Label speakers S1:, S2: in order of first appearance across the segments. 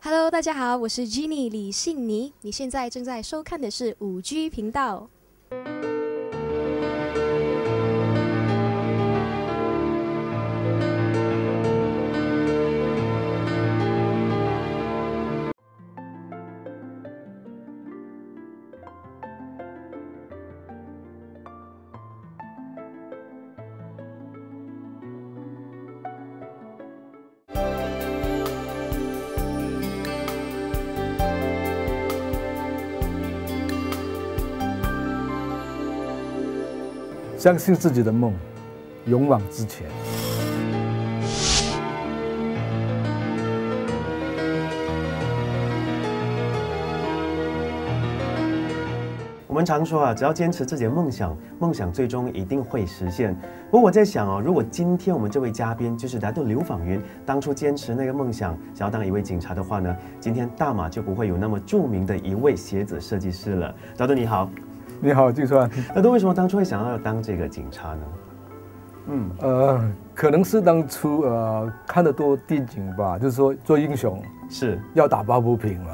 S1: Hello， 大家好，我是 Jenny 李信妮，你现在正在收看的是5G 频道。
S2: 相信自己的梦，勇往直前。
S3: 我们常说啊，只要坚持自己的梦想，梦想最终一定会实现。不过我在想哦，如果今天我们这位嘉宾就是来到刘访云，当初坚持那个梦想，想要当一位警察的话呢，今天大马就不会有那么著名的一位鞋子设计师了。赵董你好。
S2: 你好，金川。
S3: 那都为什么当初会想要当这个警察呢？
S2: 可能是当初看得多电影吧，就是说做英雄
S3: 是
S2: 要打抱不平嘛，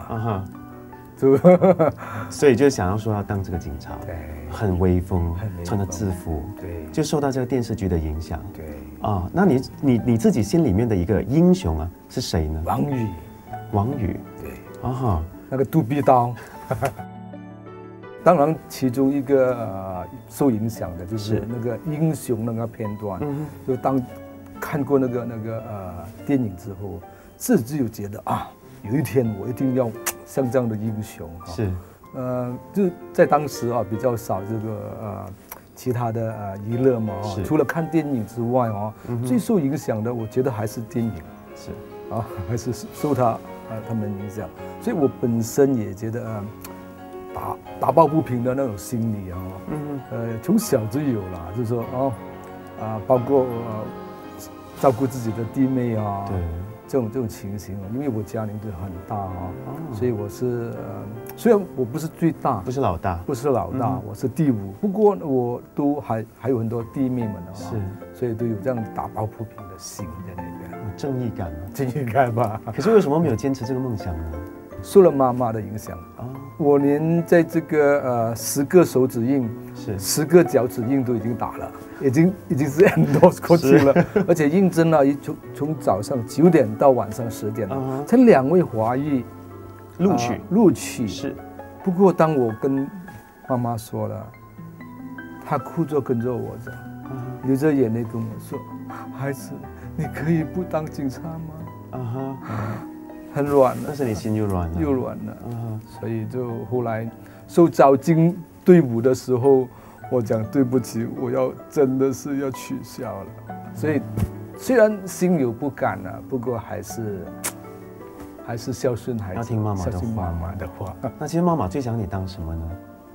S3: 所以就想要说要当这个警察，
S2: 对，
S3: 很威风，穿着制服，
S2: 对，
S3: 就受到这个电视剧的影响，
S2: 对
S3: 啊，那你自己心里面的一个英雄啊是谁呢？
S2: 王宇，
S3: 王宇，
S2: 对，
S3: 那
S2: 个杜比刀。当然，其中一个受影响的就是那个英雄那个片段，就当看过那个电影之后，自己就觉得啊，有一天我一定要像这样的英雄。
S3: 是，
S2: 就在当时啊，比较少这个其他的娱乐嘛，除了看电影之外最受影响的，我觉得还是电影，
S3: 是
S2: 还是受他们影响，所以我本身也觉得打抱不平的那种心理从小就有了，就是说包括照顾自己的弟妹对，这种情形因为我家庭就很大所以我是虽然我不是最大，
S3: 不是老大，
S2: 我是第5，不过我都还有很多弟妹们
S3: 是，
S2: 所以都有这样打抱不平的心在那边，
S3: 正义感
S2: 正义感吧。
S3: 可是为什么没有坚持这个梦想呢？
S2: 受了妈妈的影响我连在这个10个手指印10个脚趾印都已经打了，已经是endorse过去了，而且应征了从早上9点到晚上10点才2位华裔录取
S3: 是。
S2: 不过当我跟妈妈说了，她哭着跟着我走，流着眼泪跟我说：“孩子，你可以不当警察吗？”很软了，
S3: 但是你心又软了，
S2: 所以就后来受招进队伍的时候，我讲对不起，我真的是要取消了。所以虽然心有不甘不过还是孝顺孩子，
S3: 要听妈妈的话。那其实妈妈最想你当什么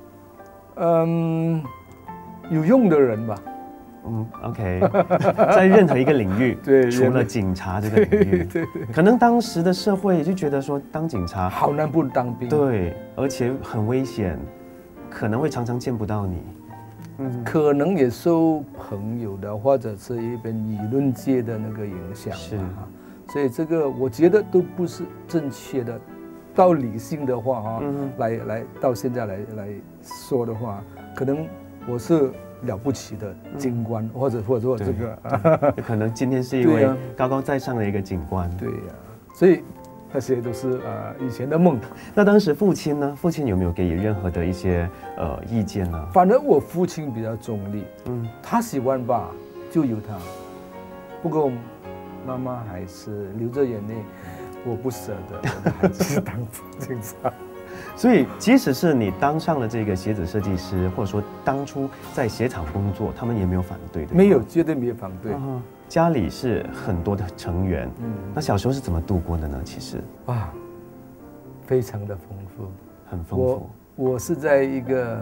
S2: 呢？有用的人吧。
S3: OK， 在任何一个领域，
S2: 对，
S3: 除了警察这个领域，对，可能当时的社会就觉得说当警察
S2: 好难不当兵，
S3: 对，而且很危险，可能会常常见不到你，
S2: 可能也受朋友的或者是一边舆论界的那个影响，是，所以这个我觉得都不是正确的。到理性的话来到现在来说的话，可能我是了不起的警官，或者这个，
S3: 可能今天是一位高高在上的一个警官。
S2: 对呀，所以那些都是以前的梦。
S3: 那当时父亲呢？父亲有没有给予任何的一些意见呢？
S2: 反正我父亲比较中立，他喜欢吧就由他。不过妈妈还是流着眼泪，我不舍得我的孩子当警察。
S3: 所以，即使是你当上了这个鞋子设计师，或者说当初在鞋厂工作，他们也没有反对的。
S2: 没有，绝对没有反对。
S3: 家里是很多的成员，那小时候是怎么度过的呢？其实
S2: 非常的丰富，
S3: 很丰富。
S2: 我是在一个，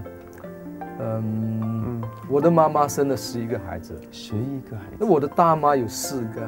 S2: 我的妈妈生了11个孩子
S3: ，11个孩子。
S2: 那我的大妈有4个，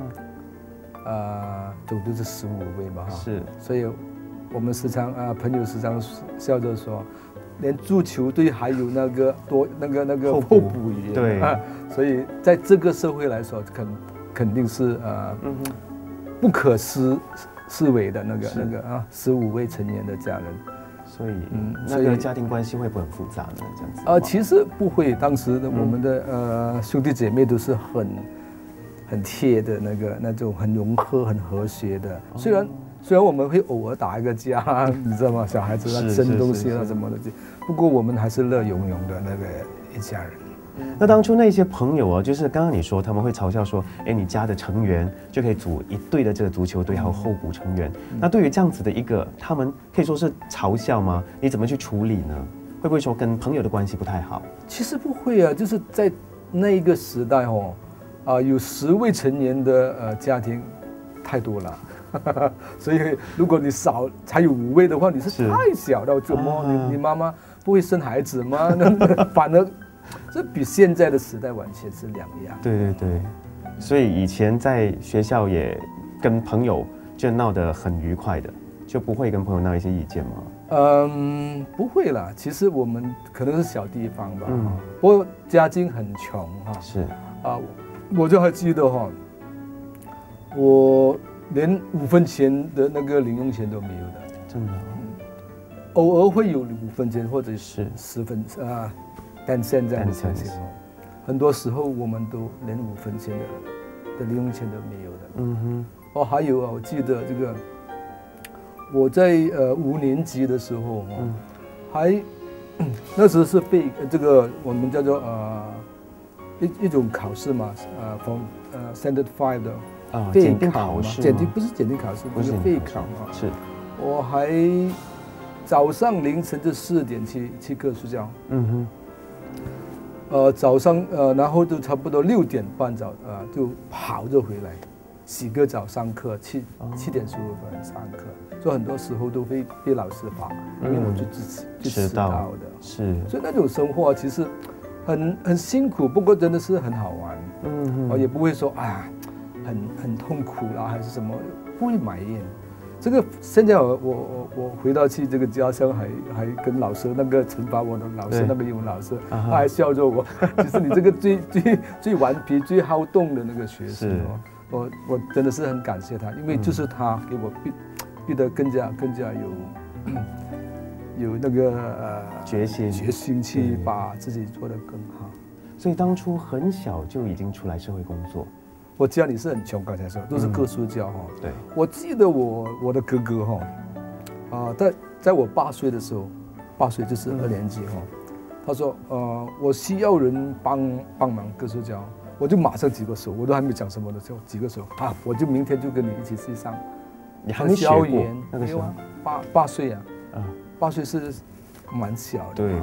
S2: 总都是15位嘛，
S3: 是，
S2: 所以。我们朋友时常笑着说，连足球队还有那个候补员，
S3: 对
S2: 所以在这个社会来说，肯定是不可 4位的那个15位成员的家人。
S3: 所以，那个家庭关系会不会很复杂呢？这样子？
S2: 其实不会，当时我们的兄弟姐妹都是很贴的那种很融合、很和谐的。虽然我们会偶尔打一个架，你知道吗？小孩子争东西什么的，不过我们还是乐融融的那个一家人。
S3: 那当初那些朋友啊，就是刚刚你说他们会嘲笑说，哎，你家的成员就可以组一队的这个足球队，还有候补成员。那对于这样子的一个，他们可以说是嘲笑吗？你怎么去处理呢？会不会说跟朋友的关系不太好？
S2: 其实不会啊，就是在那一个时代有10位成员的家庭太多了，所以如果你才有5位的话，你是太小了，怎么你妈妈不会生孩子吗？反而。这比现在的时代完全是两样。
S3: 对，所以以前在学校也跟朋友就闹得很愉快的，就不会跟朋友闹一些意见吗？
S2: 不会啦。其实我们可能是小地方吧，不过家境很穷
S3: 是
S2: 我就还记得我连5分钱的那个零用钱都没有的，
S3: 真的。
S2: 偶尔会有5分钱或者是10分但现在的情况，很多时候我们都连5分钱的零用钱都没有的。还有我记得这个，我在5年级的时候，那时候是这个我们叫做一种考试嘛，from Standard 5的备考嘛，不是检定考试，不是备考嘛。
S3: 是，
S2: 我还早上凌晨就4点去课睡觉。早上然后就差不多6点半就跑着回来，洗个澡上课，7点15分上课，所以很多时候都会被老师罚，因为我就迟到的。
S3: 是，所
S2: 以那种生活其实很辛苦，不过真的是很好玩。也不会说很痛苦啦，还是什么，不会埋怨。这个现在我回到去这个家乡还跟老师那个惩罚我的老师那个英文老师，他还笑着我。其实你这个最顽皮、最好动的那个学生我真的是很感谢他，因为就是他给我逼得更加有那个决心去把自己做得更好。
S3: 所以当初很小就已经出来社会工作。
S2: 我家里是很穷，刚才说都是各书教
S3: 对，
S2: 我记得我的哥哥在我8岁的时候，8岁就是2年级他说我需要人帮忙各书教，我就马上举个手，我都还没讲什么的时候举个手我就明天就跟你一起去上。
S3: 你还没学过那个时候
S2: ？8岁啊，8岁是蛮小的。
S3: 对。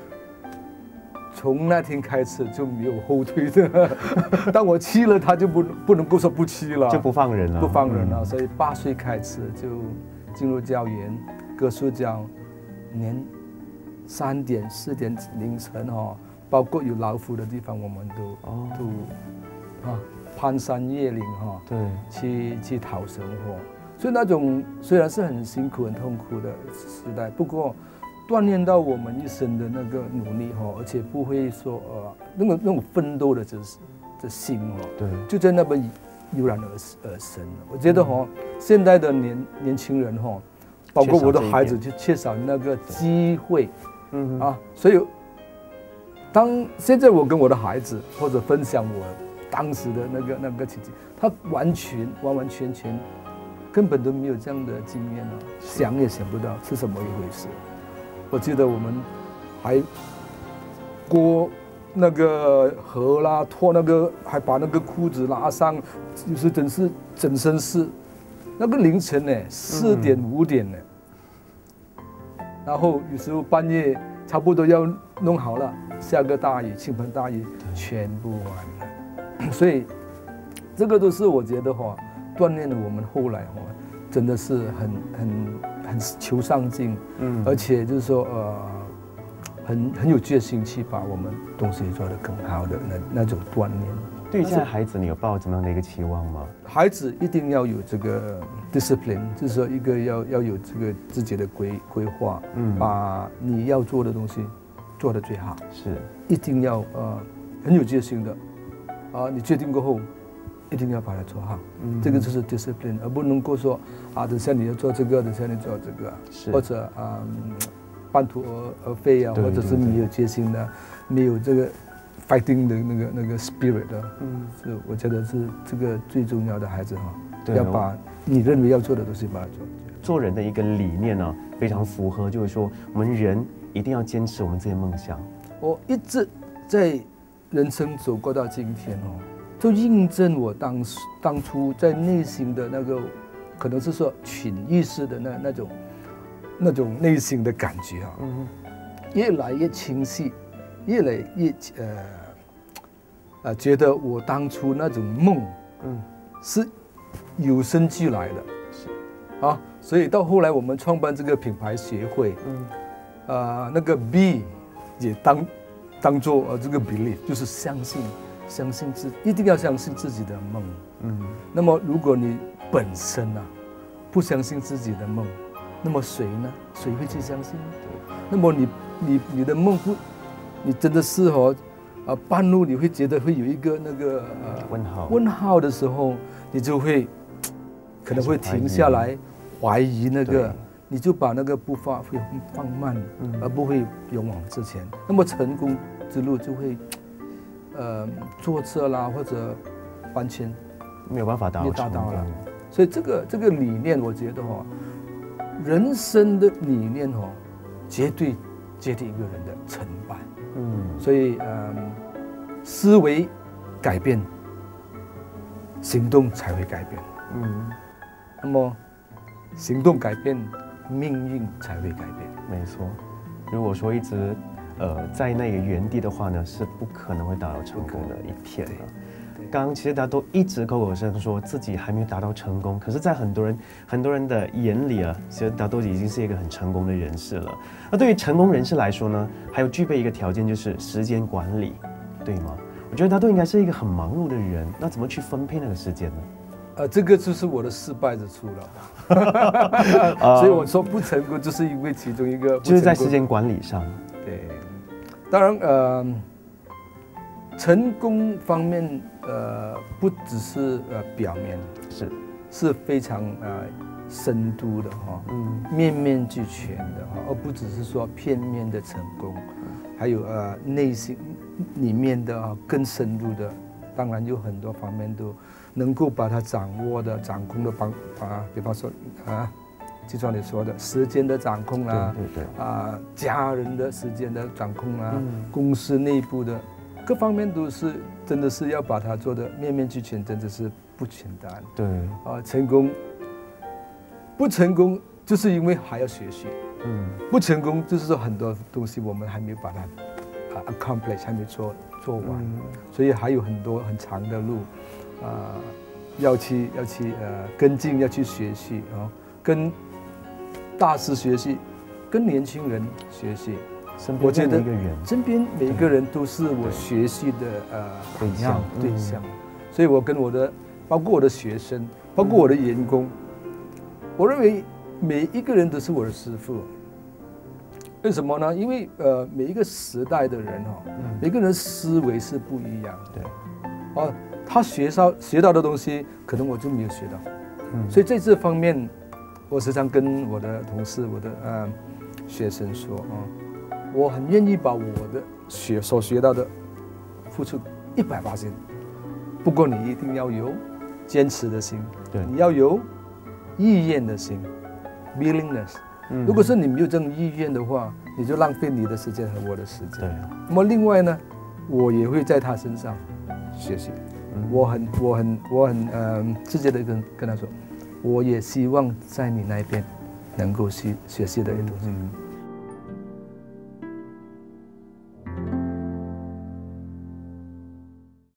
S2: 从那天开始就没有后退的，当我去了，他就不能够说不去了，
S3: 就不放人了，
S2: 所以8岁开始就进入教员，各书教，连3点4点凌晨包括有老虎的地方，我们都攀山越岭对，去讨生活。所以那种虽然是很辛苦很痛苦的时代，不过锻炼到我们一生的那个努力而且不会说那种奋斗的这心
S3: 对，
S2: 就在那边油然而生。我觉得现在的年轻人包括我的孩子就缺少那个机会，所以现在我跟我的孩子或者分享我当时的那个情景，他完全根本都没有这样的经验想也想不到是什么一回事。我记得我们还过那个河啦，脱那个，还把那个裤子拉上，就是整身是。那个凌晨呢，4点5点呢，然后有时候半夜差不多要弄好了，下个大雨，倾盆大雨，全部完了。所以这个都是我觉得锻炼了我们后来真的是很求上进，而且就是说很有决心去把我们东西做得更好的那种锻炼。
S3: 对于现在孩子，你有抱怎么样的一个期望吗？
S2: 孩子一定要有这个 discipline， 就是说一个要有这个自己的规划，把你要做的东西做得最好，
S3: 是一
S2: 定要很有决心的你决定过后一定要把它做好。这个就是 discipline， 而不能够说等下你要做这个，等下你做这个，或者半途而废啊，或者是没有决心的，没有这个 fighting 的那个 spirit 的。是我觉得是这个最重要的，孩子要把你认为要做的东西把它做。
S3: 做人的一个理念呢，非常符合，就是说我们人一定要坚持我们自己的梦想。
S2: 我一直在人生走过到今天就印证我当初在内心的那个，可能是说潜意识的那种内心的感觉越来越清晰，越来越觉得我当初那种梦是与生俱来的，所以到后来我们创办这个品牌协会，那个 B 也当做这个 belief， 就是相信一定要相信自己的梦。那么如果你本身不相信自己的梦，那么谁呢？谁会去相信呢？那么你的梦你真的是半路你会觉得会有一个那个问号的时候，你就会可能会停下来怀疑那个，你就把那个步伐会放慢，而不会勇往直前。那么成功之路就会坐车啦，或者完全
S3: 没有办法达到了。
S2: 所以这个理念，我觉得人生的理念绝对决定一个人的成败。所以思维改变，行动才会改变。那么行动改变，命运才会改变。
S3: 没错，如果说一直在那个原地的话呢，是不可能会达到成功的一天的。刚刚其实大家都一直口口声说自己还没有达到成功，可是，在很多人的眼里其实大家都已经是一个很成功的人士了。那对于成功人士来说呢，还有具备一个条件就是时间管理，对吗？我觉得大家都应该是一个很忙碌的人，那怎么去分配那个时间呢？
S2: 这个就是我的失败之处了。所以我说不成功，就是因为其中一个
S3: 就是在时间管理上。
S2: 对，当然成功方面不只是表面，是非常深度的面面俱全的而不只是说片面的成功，还有内心里面的更深入的，当然有很多方面都能够把它掌控的比方说就像你说的时间的掌控啦，家人的时间的掌控啦，公司内部的各方面都是真的是要把它做的面面俱全，真的是不简单。
S3: 对
S2: 成功不成功就是因为还要学习，不成功就是说很多东西我们还没有把它accomplish， 还没做完，所以还有很多很长的路要去跟进，要去学习跟大师学习，跟年轻人学习。我觉得身边每一个人都是我学习的对象，所以我跟包括我的学生，包括我的员工，我认为每一个人都是我的师傅。为什么呢？因为每一个时代的人每个人的思维是不一样的。他学到的东西，可能我就没有学到。所以在这方面，我时常跟我的同事、我的学生说我很愿意把我的所学到的付出100%，不过你一定要有坚持的心，你要有意愿的心 ，willingness。如果是你没有这种意愿的话，你就浪费你的时间和我的时间。那么另外呢，我也会在他身上学习。我很直接的跟他说，我也希望在你那边能够学习的东西。